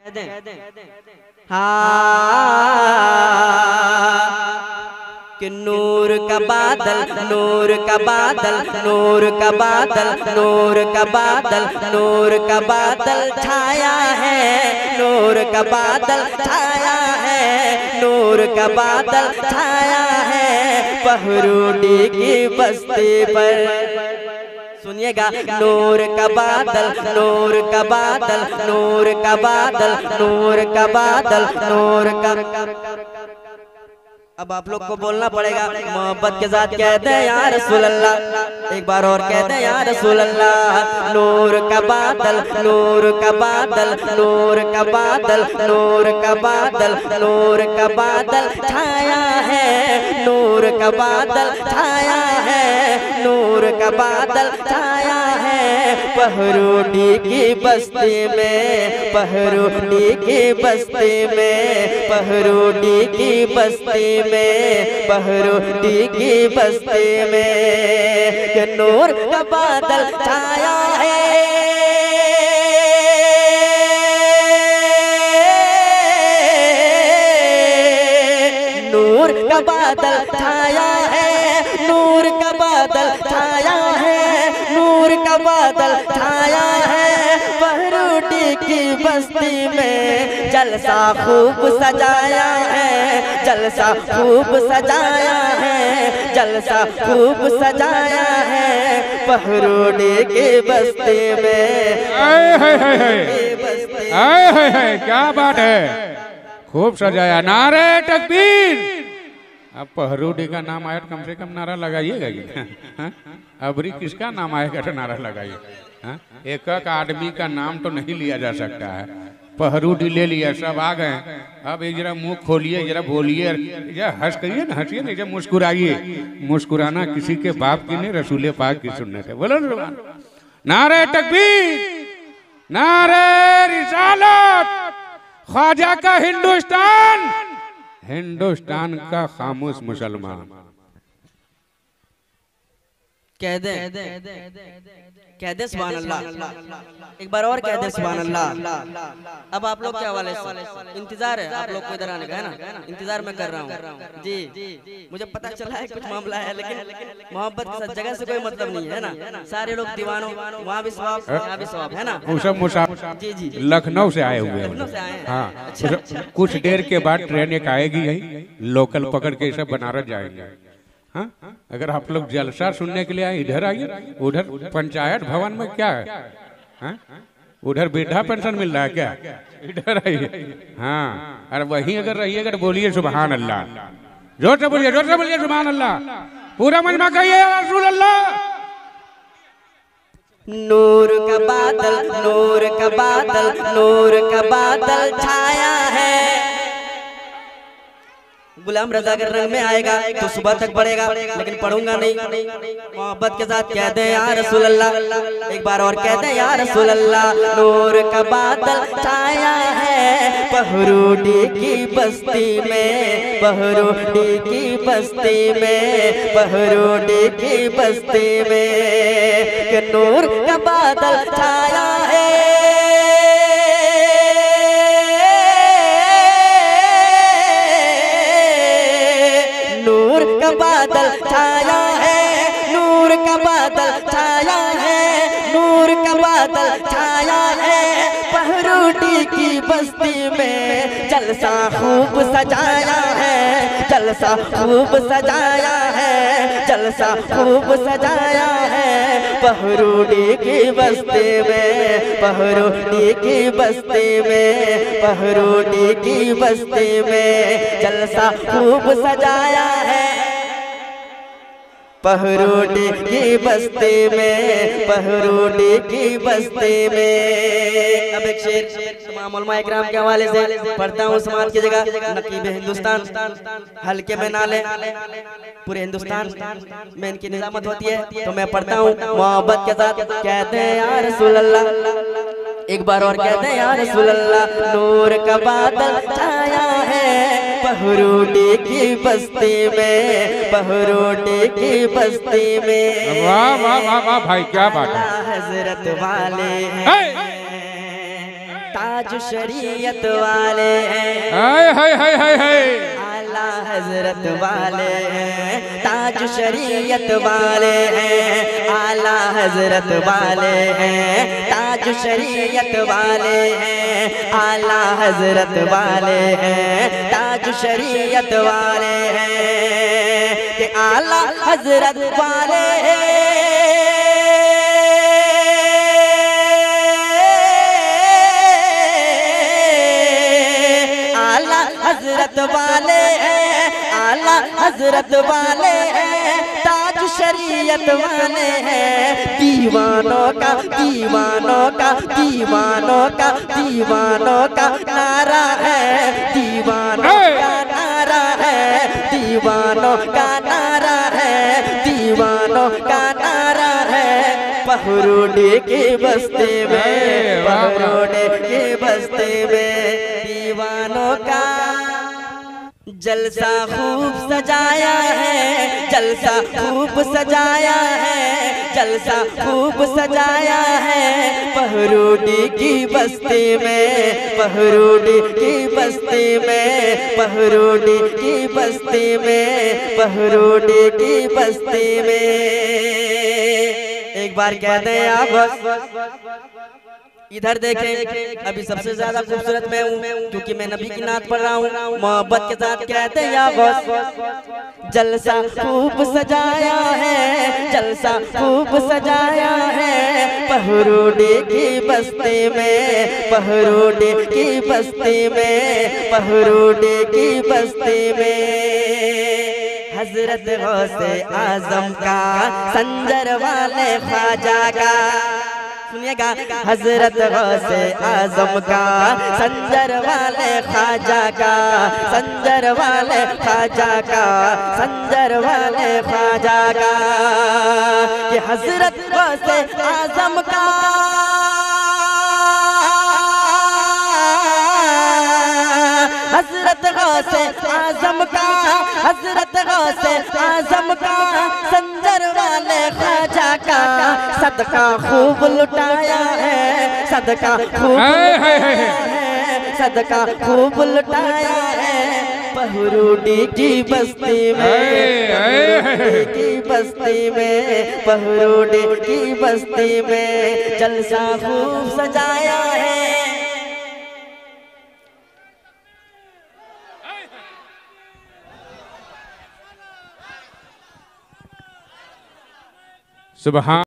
कि नूर का बादल, नूर का बादल, नूर का बादल, नूर का बादल, नूर का बादल छाया है, नूर का बादल छाया है, नूर का बादल छाया है पहरुडी की बस्ती पर। सुनिएगा, नूर का बादल, नूर का बादल, नूर का बादल, नूर का बादल, नूर का। अब आप लोग को बोलना पड़ेगा, मोहब्बत के साथ कहते हैं या रसूल अल्लाह, एक बार और कहते हैं या रसूल अल्लाह। नूर का बादल, नूर का बादल, नूर का बादल, नूर का बादल, नूर का बादल छाया है, नूर का बादल छाया है, नूर का बादल छाया है पहरुडी की बस्ती में, पहरुडी की बस्ती में, पहरुडी की बस्ती में, पहरुडी की बस्ती में कि नूर का बादल छाया है, नूर का बादल छाया है, नूर का बादल छाया है, नूर का बादल छाया है पहरुडी की बस्ती में। जलसा खूब सजाया है, जलसा खूब सजाया है, जलसा खूब सजाया है पहरुडी की बस्ती में। क्या बात है, खूब सजाया। नारे तकबीर। अब पहरुडी का नाम आया तो कम से कम नारा लगाइएगा। अबरी किसका नाम आएगा तो नारा लगाइए। एक एक आदमी का नाम तो नहीं लिया जा सकता है। पहरुडी ले लिया, सब आ गए। अब एक जरा मुंह खोलिए, जरा बोलिए, जरा हंस करिए ना, हंसिए ना, जरा मुस्कुराइए। मुस्कुराना किसी के बाप की नहीं, रसूल पाक की सुन्नत है। बोलो नारे तकबीर, नारे रिसालत। ख्वाजा का हिंदुस्तान, हिंदुस्तान का खामोश मुसलमान। कह दे, कह दे सुभान अल्लाह, एक बार और कह दे सुभान अल्लाह। अब आप लोग क्या वाले इंतजार है, आप लोग को इधर आने का है ना, इंतजार मैं कर रहा हूँ जी। मुझे पता चला है कुछ मामला है, लेकिन मोहब्बत के साथ जगह से कोई मतलब नहीं है ना। सारे लोग दीवानों, वहाँ भी सवाब, यहाँ भी सवाब है ना। जी जी, लखनऊ से आए हुए हैं। हाँ, कुछ देर के बाद ट्रेन एक आएगी, यही लोकल पकड़ के सब बनारस जाएंगे। हाँ, अगर आप लोग जलसा सुनने के लिए आए इधर आइए। उधर पंचायत भवन में क्या है, हाँ? उधर वृद्धा पेंशन मिल रहा है क्या? इधर आइए। हाँ, अरे वहीं अगर रहिएगा तो बोलिए सुभान अल्लाह, जोर से बोलिए, जोर से बोलिए सुभान अल्लाह। पूरा मजमा कहिए रसूल अल्लाह। नूर का बादल, नूर का बादल, नूर का बादल छाया है। गुलाम रजा के रंग में आएगा तो सुबह तक पढ़ेगा, लेकिन पढ़ूंगा नहीं। मोहब्बत के साथ कहते हैं या रसूल अल्लाह, एक बार और कहते हैं या रसूल अल्लाह। नूर का बादल छाया है पहरुडी की बस्ती में, पहरुडी की बस्ती में, पहरुडी की बस्ती में कि नूर का बादल छाया है, नूर का बादल छाया है, नूर का बादल छाया है, नूर का बादल छाया है पहरुडी की बस्ती में। जलसा खूब सजाया है, जलसा खूब सजाया है, जलसा खूब सजाया है पहरुडी की बस्ती में, पहरुडी की बस्ती में, पहरुडी की बस्ती में जलसा खूब सजाया है पहरुडी की बस्ती में, पहरुडी की बस्ती में। अब एक शेर तमाम उलमा इकराम के हवाले से पढ़ता हूँ। समाज की जगह नकीब हिंदुस्तान, हल्के में नाले पूरे हिंदुस्तान में इनकी निजामत होती है, तो मैं पढ़ता हूँ मोहब्बत के साथ। कहते हैं या रसूल अल्लाह, एक बार और कहते हैं या रसूल अल्लाह। नूर का बादल छाया है पहरुडी की बस्ती में, पहरुडी की बस्ती में। वाह वाह वाह वाह भाई, क्या बात है। हजरत वाले हैं, ताज शरीयत वाले हैं, हाय हाय हाय हाय हाय, आला हजरत वाले हैं, ताज शरीयत वाले हैं, आला हजरत वाले हैं, ताज शरीयत वाले हैं, आला हजरत वाले हैं, ताज शरीयत वाले हैं, कि आला हजरत वाले हैं, आला हजरत वाले हैं, आला हजरत वाले हैं, ताज शरीयत वाले हैं, दीवानों का दीवानों का दीवानों का दीवानों का नारा है, दीवानों का नारा है, दीवानों का नारा है, दीवानों का नारा है, पहरुडी की बस्ती में, पहरुडी की बस्ती में दीवानों का जलसा खूब सजाया है, जलसा खूब सजाया है, जलसा खूब सजाया है, पहरुडी की बस्ती में, पहरुडी की बस्ती में, पहरुडी की बस्ती में, पहरुडी की बस्ती में। एक बार कहते हैं आप इधर देखें, अभी सबसे ज्यादा खूबसूरत मैं हूँ क्योंकि मैं नबी की नात पढ़ रहा हूँ, मोहब्बत के साथ कहते हैं या बस, जलसा खूब सजाया है, जलसा खूब सजाया है, पहरुडी की बस्ती में, पहरुडी की बस्ती में, पहरुडी की बस्ती में, हजरत गौसे आजम का, संजर वाले ख्वाजा का, सुनिएगा, हजरत गौसे आजम का, संजर वाले ख्वाजा का, संजर वाले ख्वाजा का, संजर वाले ख्वाजा का, कि हजरत गौसे आजम का, हजरत गौसे आजम का, हजरत गौसे आजम का, संजर वाले ख्वाजा का, सदका खूब लुटाया है, सदका खूब लुटाया है, सदका खूब लुटाया है, पहरुडी की बस्ती में, पहरुडी की बस्ती में, पहरुडी की बस्ती में, जलसा खूब सजाया है। सुभान